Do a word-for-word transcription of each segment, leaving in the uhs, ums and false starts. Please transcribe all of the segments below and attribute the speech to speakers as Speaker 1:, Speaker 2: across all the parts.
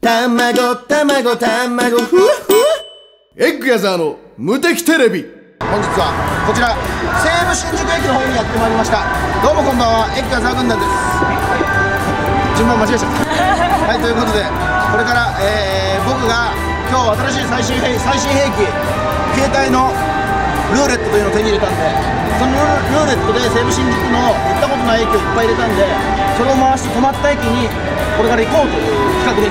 Speaker 1: たまごたまごたまごふわふわエッグヤザーの無敵テレビ。
Speaker 2: 本日はこちら西武新宿駅の方にやってまいりました。どうもこんばんは、エッグヤザー軍団です。順番間違えちゃったはい、ということでこれから、えー、僕が今日新しい最新兵最新兵器携帯のルーレットというのを手に入れたんで、そのルーレットで西武新宿の行ったことない駅をいっぱい入れたんで、それを回して止まった駅にこれから行こうという企画です。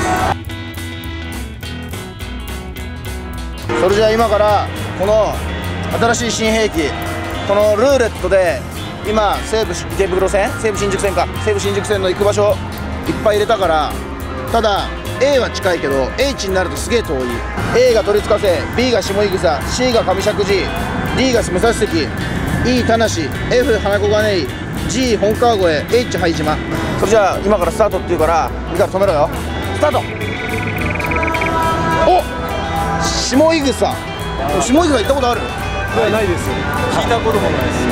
Speaker 2: それじゃあ今からこの新しい新兵器、このルーレットで今西武池袋線西武新宿線か西武新宿線の行く場所いっぱい入れたから、ただ A は近いけど H になるとすげえ遠い。 A が鳥塚瀬、 B が下井草、 C が上石寺、 D が武蔵関、 E 田無、 F 花子金井、 G 本川越、 H 拝島。それじゃあ今からスタートっていうからいいから止めろよ。スタート。お下井草、下井草行ったことある？
Speaker 3: ないです。聞いたこともないです。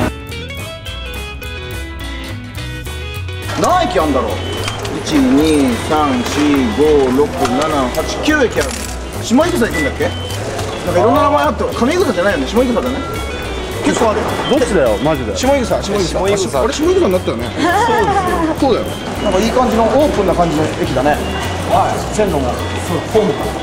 Speaker 2: 何駅あるんだろう。いち、に、さん、よん、ご、ろく、なな、はち、きゅう駅ある。下井草行くんだっけ？なんかいろんな名前あって、上井草じゃないよね。下井草だね。結構ある。
Speaker 3: どっちだよ、マジで。
Speaker 2: 下井草、下井草。
Speaker 3: 下井草。
Speaker 2: あれ下井草になったよね。そうだよ。なんかいい感じのオープンな感じの駅だね。はい。線路も、ホームか。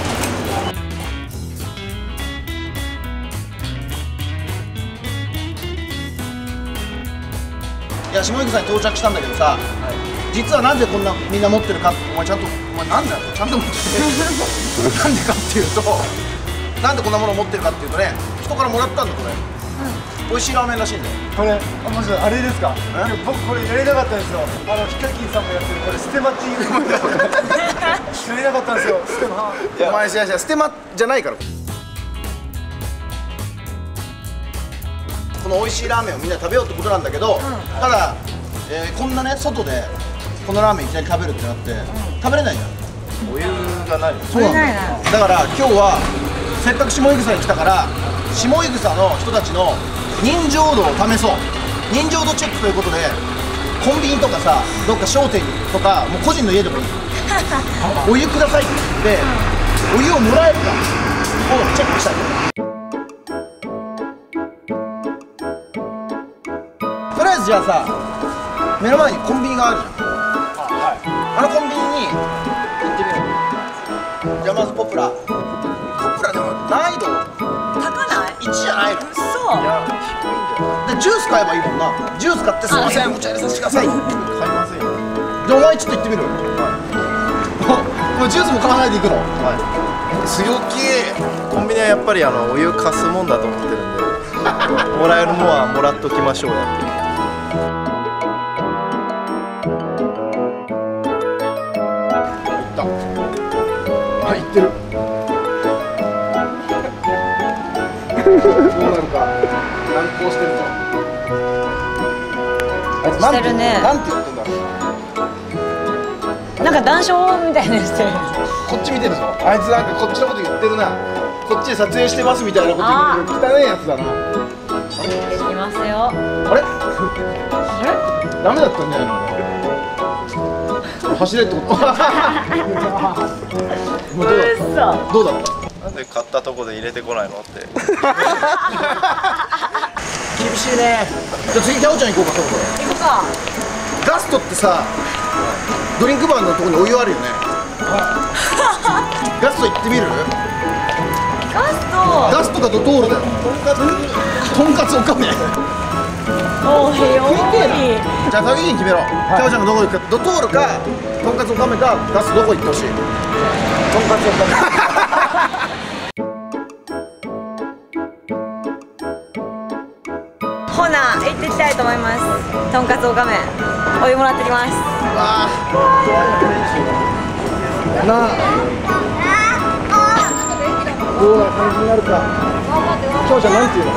Speaker 2: いや、下井草に到着したんだけどさ、はい、実はなんでこんなみんな持ってるか、お前ちゃんと、お前なんだよ、ちゃんと持っててなんでかっていうと、なんでこんなものを持ってるかっていうとね、人からもらったんだ、これ、うん、美味しいラーメンらしいんだよ。これ、あ、マジで、あれですか、僕これやりたかったんですよ。あの、ヒカキンさんもやってる、これ、ステマっていうやりたかったんですよ、ステマ。お前、いやいや、ステマじゃないから。この美味しいラーメンをみんな食べようってことなんだけど、うん、ただ、えー、こんなね外でこのラーメンいきなり食べるってなって、うん、食べれないじゃん。お湯がない。そうなんだよ。だから今日はせっかく下井草に来たから下井草の人たちの人情度を試そう。人情度チェックということでコンビニとかさ、どっか商店とかもう個人の家でもいいお湯くださいって言って、うん、お湯をもらえるかをチェックしたい。とりあえずじゃあさ、目の前にコンビニがあるじゃん。あ、はい、あのコンビニに行ってみよう。じゃあまずポプラ。ポプラでも難易度
Speaker 4: 高ない？
Speaker 2: いちじゃないの？
Speaker 4: そう。
Speaker 2: いや、低いんだよ。でジュース買えばいいもんな。ジュース買ってすいませんお茶入れさせてください。買いませんよ。じゃあお前ちょっと行ってみる。はい。もうジュースも買わないで行くの？はい。強気。
Speaker 3: コンビニはやっぱりあのお湯貸すもんだと思ってるんで、もらえるものはもらっときましょうやっていう。
Speaker 2: はい、行ってる。どうなるか難航してるぞ。あいつ
Speaker 4: してるね。
Speaker 2: なんて言ってんだろ
Speaker 4: う。なんか談笑みたいなしてる。
Speaker 2: こっち見てるぞ。あいつなんかこっちのこと言ってるな。こっちで撮影してますみたいなこと言ってる。汚いやつだな。
Speaker 4: 行きますよ。
Speaker 2: あれ？あれ？ダメだったんじゃないの？走れってこと。どうだった？どうだった？
Speaker 3: なんで買ったとこで入れてこないのって。
Speaker 2: 厳しいね。じゃあ次ギャオちゃん行こうか。そろそろ
Speaker 4: 行こうか。
Speaker 2: ガストってさ、ドリンクバーのところにお湯あるよね。ガスト行ってみる？
Speaker 4: ガスト。
Speaker 2: ガストかドトールだよ。とんかつ、とんかつおかめ。
Speaker 4: おへよ
Speaker 2: じゃあ先に決めろ。ギャオちゃんがどこ行くか。ドトールかとんかつおかめかガストどこ行ってほしい？とんかつおかめ。
Speaker 4: ほな行ってきたいと思います。とんかつおかめお湯もらってきます。
Speaker 2: わあなあどうな感じになるか。きょうちゃんなんていうの？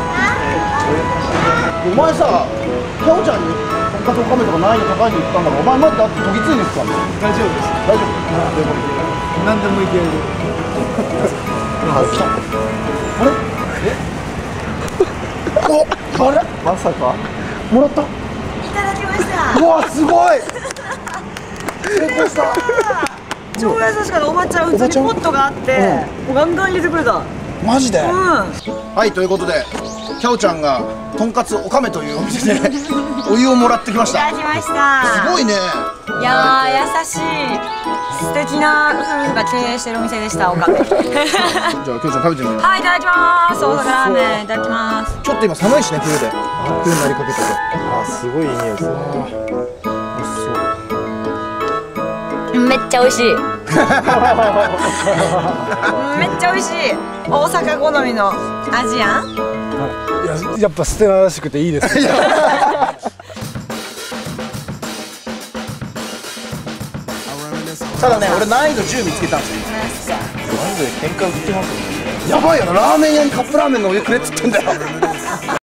Speaker 2: お前さ、きょうちゃんにとんかつおかめとか難易度高いの言ったんだろ。お前まだ研ぎついてきたんだ。大丈夫です。大丈夫。何でもいける。あ、来た。あれ？え？お、あれ？まさかもらった？
Speaker 4: いただきました。
Speaker 2: うわ、すごい。成功した。
Speaker 4: 超優しかった。おばちゃん普通にポットがあってもうガンガン入れてくれた。
Speaker 2: マジで、
Speaker 4: うん。
Speaker 2: はい、ということでキャオちゃんがとんかつおかめというお店でお湯をもらってきまし
Speaker 4: いた
Speaker 2: た。
Speaker 4: だきました。
Speaker 2: すごいね。
Speaker 4: いやー優しい素敵な夫婦が経営してるお店でした。おかめ。
Speaker 2: じゃあキャオちゃん食べてみよう。
Speaker 4: はい、いただきます。大阪ラーメンいただきます。
Speaker 2: ちょっと今寒いしね、冬で冬になりかけてて。
Speaker 3: あ、すごいいい匂いですね。
Speaker 4: めっちゃ美味しい。めっちゃ美味しい。大阪好みの味やん。
Speaker 5: いや、やっぱステラらしくていいですね。
Speaker 2: ただね、俺難易度じゅう見つけたんですよ。
Speaker 3: マジで喧嘩売ってますもんね。
Speaker 2: やばいよな、ラーメン屋にカップラーメンのお湯くれっつってんだよ。